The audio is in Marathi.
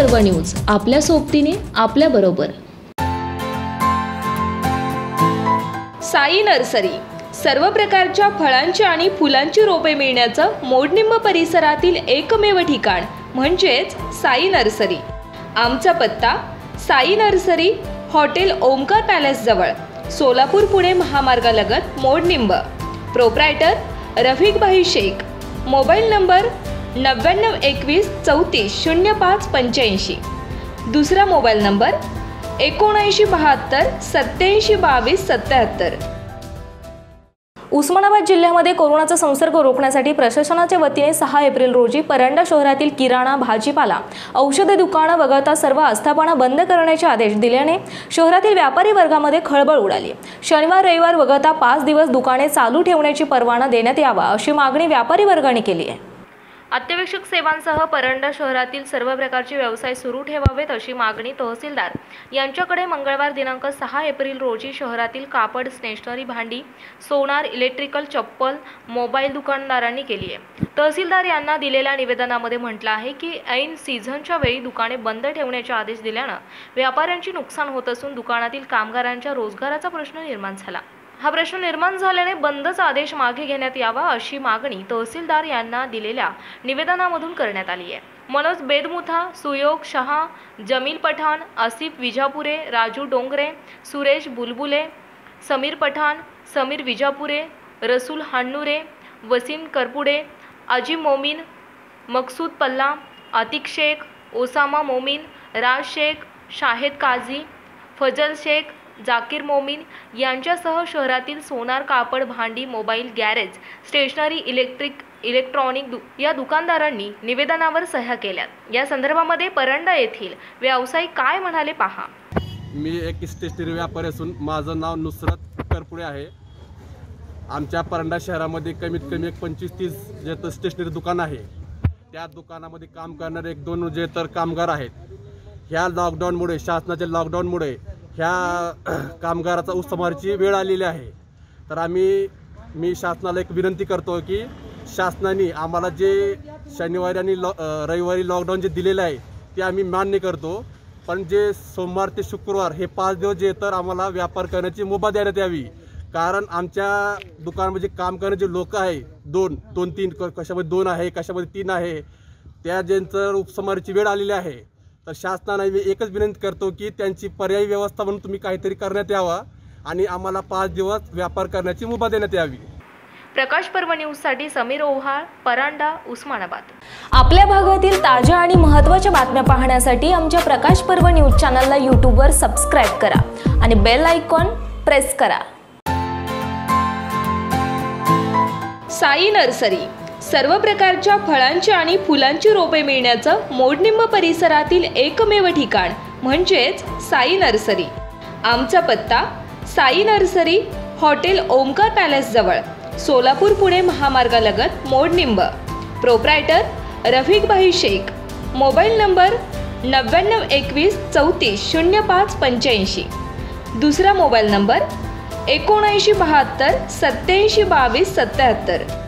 पर्व न्यूज, आपल्या सोबतीने आपल्या बरोबर। साई नर्सरी, सर्व प्रकारच्या फळांची आणि फुलांची रोपे मिळण्याचं मोडनिंब परिसरातील एकमेव ठिकाण म्हणजेच साई नर्सरी। आमचा पत्ता Sai nursery, hotel Omkar palace जवळ, सोलापूर पुणे महामार्गालगत, Modnimb. Proprietor Rafiq bhai Shaikh. Mobile number 9921 34 05 85। दुसरा मोबाईल नंबर 7972 87 22 77। उस्मानाबाद जिल्ह्यामध्ये कोरोनाचा संसर्ग रोखण्यासाठी प्रशासनाच्या वतीने 6 एप्रिल रोजी परंडा शहरातील किराणा, भाजीपाला, औषध दुकानं वगळता सर्व आस्थापना बंद करण्याचे आदेश दिल्याने शहरातील व्यापारी वर्गामध्ये खळबळ उडाली। शनिवार, रविवार वगळता 5 दिवस दुकाने चालू ठेवण्याची परवाना देण्यात यावा अशी मागणी व्यापारी वर्गाने केली आहे। अत्यावश्यक सेवांसह परंडा शहरातील सर्व प्रकारचे व्यवसाय सुरू ठेवावेत अशी मागणी तहसीलदार यांच्याकडे मंगळवार दिनांक 6 एप्रिल रोजी शहरातील कापड, स्टेशनरी, भांडी, सोनार, इलेक्ट्रिकल, चप्पल, मोबाईल दुकानदारांनी केली आहे। तहसीलदार यांना दिलेल्या निवेदनामध्ये म्हटलं आहे की ऐन सीझनच्या वेळी दुकाने बंद ठेवण्याचे आदेश दिल्यानं व्यापाऱ्यांची नुकसान होत असून दुकानातील कामगारांच्या रोजगाराचा प्रश्न निर्माण झाला। हा प्रश्न निर्माण झाल्याने बंदचा आदेश मागे घेण्यात यावा अशी मागणी तहसीलदार यांना दिलेल्या निवेदनामधून करण्यात आली आहे। मनोज बेदमुथा, सुयोग शहा, जमील पठाण, आसिफ विजापुरे, राजू डोंगरे, सुरेश बुलबुले, समीर पठाण, समीर विजापुरे, रसूल हान्नुरे, वसीम करपुडे, अजीम मोमीन, मकसूद पल्ला, आतिक शेख, ओसामा मोमीन, राज शेख, शाहिद काझी, फजल शेख, जाकीर मोमीन यांच्यासह शहरातील सोनार, कापड, भांडी, मोबाईल, गॅरेज, स्टेशनरी, इलेक्ट्रॉनिक या दुकानदारांनी निवेदनावर सह्या केल्यात। या संदर्भामध्ये परंडा येथील व्यावसायिक काय म्हणाले पहा। मी एक स्टेशनरी व्यापारी असून माझं नाव नुसरत करपुडे आहे। आमच्या परंडा शहरामध्ये कमीत कमी 25-30 जे तर स्टेशनरी दुकान आहे, त्या दुकानामध्ये काम करणारे 1-2 जे तर कामगार आहेत। ह्या लॉकडाऊनमुळे, शासनाच्या लॉकडाऊनमुळे ह्या कामगाराचा उत्समारीची वेळ आलेली आहे। तर मी शासनाला एक विनंती करतो की शासनाने आम्हाला जे शनिवारी आणि रविवारी लॉकडाऊन जे दिलेलं आहे ते आम्ही मान्य करतो, पण जे सोमवार ते शुक्रवार हे 5 दिवस जे तर आम्हाला व्यापार करण्याची मुभा देण्यात यावी। कारण आमच्या दुकानामध्ये काम करणारे जे लोक आहे, 2-3 कशामध्ये 2 आहे, कशामध्ये 3 आहे, त्या ज्यांचं उपसमारीची वेळ आलेली आहे। तर शासनाने मी एकच विनंती करतो की त्यांची पर्यायी व्यवस्था म्हणून तुम्ही काहीतरी करण्यात यावा आणि आम्हाला 5 दिवस व्यापार करण्याची मुभा देण्यात यावी। प्रकाश पर्व न्यूज साठी समीर ओहाळ, परंडा, उस्मानाबाद। आपल्या भागातील ताज्या आणि महत्त्वाच्या बातम्या पाहण्यासाठी आमच्या प्रकाश पर्व न्यूज चॅनलला यूट्यूबवर सबस्क्राइब करा आणि बेल आयकॉन प्रेस करा। साई नर्सरी, सर्व प्रकारच्या फळांची आणि फुलांची रोपे मिळण्याचं मोडनिंब परिसरातील एकमेव ठिकाण म्हणजेच साई नर्सरी। आमचा पत्ता Sai nursery, hotel Omkar palace जवळ, सोलापूर पुणे महामार्गालगत, Modnimb. Proprietor Rafiq bhai Shaikh. Mobile number 9921 34 05 85। दुसरा मोबाईल नंबर 7972 87 22 77।